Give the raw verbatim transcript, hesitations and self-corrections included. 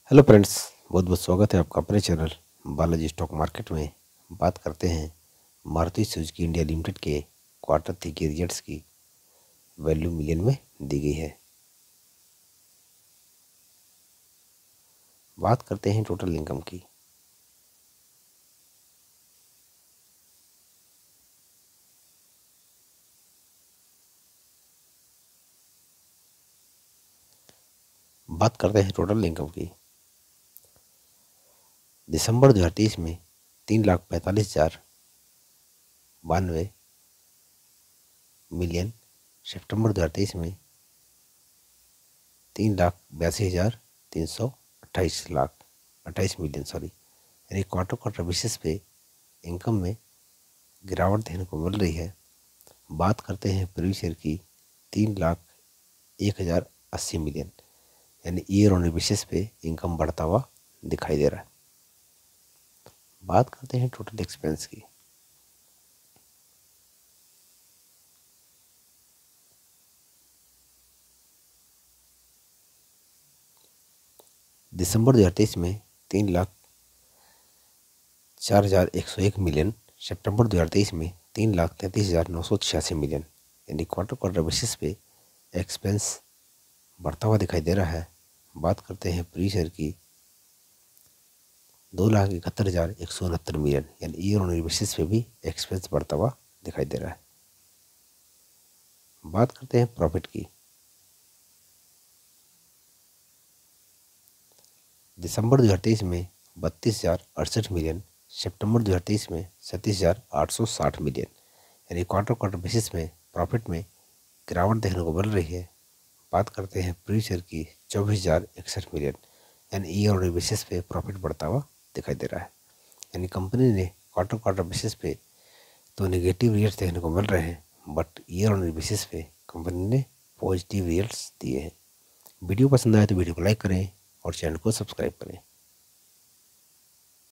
Hello friends, बहुत बहुत स्वागत है आपका अपने चैनल बालाजी स्टॉक मार्केट में। बात करते हैं मारुति सुजुकी इंडिया लिमिटेड के क्वार्टर थ्री के रिजल्ट्स की। वैल्यू मिलियन में दी गई है। बात करते हैं टोटल इनकम की। बात करते हैं टोटल इनकम की। दिसंबर दो हज़ार तेईस में तीन लाख पैंतालीस हजार बानवे मिलियन, सितंबर दो हज़ार तेईस में तीन लाख बयासी हजार तीन सौ अट्ठाईस लाख अट्ठाईस मिलियन सॉरी यानी क्वार्टर क्वार्टर बेसिस पे इनकम में गिरावट देखने को मिल रही है। बात करते हैं प्रीवियस ईयर की, तीन लाख एक हज़ार अस्सी मिलियन यानी ईयर ऑन बेसिस पे इनकम बढ़ता हुआ दिखाई दे रहा है। बात करते हैं टोटल एक्सपेंस की। दिसंबर दो हज़ार तेईस में तीन लाख चार हजार एक सौ एक मिलियन, सितंबर दो हज़ार तेईस में तीन लाख तैंतीस हजार नौ सौ छियासी मिलियन यानी क्वार्टर क्वार्टर बेसिस पे एक्सपेंस बढ़ता हुआ दिखाई दे रहा है। बात करते हैं प्रीवियस ईयर की, दो लाख इकहत्तर हजार एक सौ उनहत्तर मिलियन यानी ईयर ऑन बेसिस पे भी एक्सपेंस बढ़ता हुआ दिखाई दे रहा है। बात करते हैं प्रॉफिट की। दिसंबर दो हज़ार तेईस में बत्तीस हजार अड़सठ मिलियन, सितंबर दो हज़ार तेईस में सैंतीस हजार आठ सौ साठ मिलियन यानी क्वार्टर क्वार्टर बेसिस में प्रॉफिट में गिरावट देखने को मिल रही है। बात करते हैं प्रीवियस ईयर की, चौबीस हजार इकसठ मिलियन यानी ईयर ऑन बेसिस पे प्रॉफिट बढ़ता हुआ दिखाई दे रहा है। यानी कंपनी ने क्वार्टर क्वार्टर बेसिस पे तो नेगेटिव रिजल्ट्स देखने को मिल रहे हैं, बट ईयर ऑन बेसिस पे कंपनी ने पॉजिटिव रिजल्ट्स दिए हैं। वीडियो पसंद आए तो वीडियो को लाइक करें और चैनल को सब्सक्राइब करें।